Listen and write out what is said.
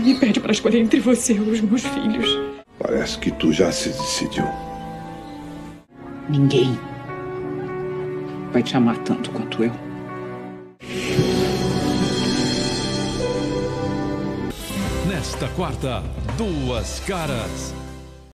me pede para escolher entre você e os meus filhos. Parece que tu já se decidiu. Ninguém vai te amar tanto quanto eu. Nesta quarta, Duas Caras.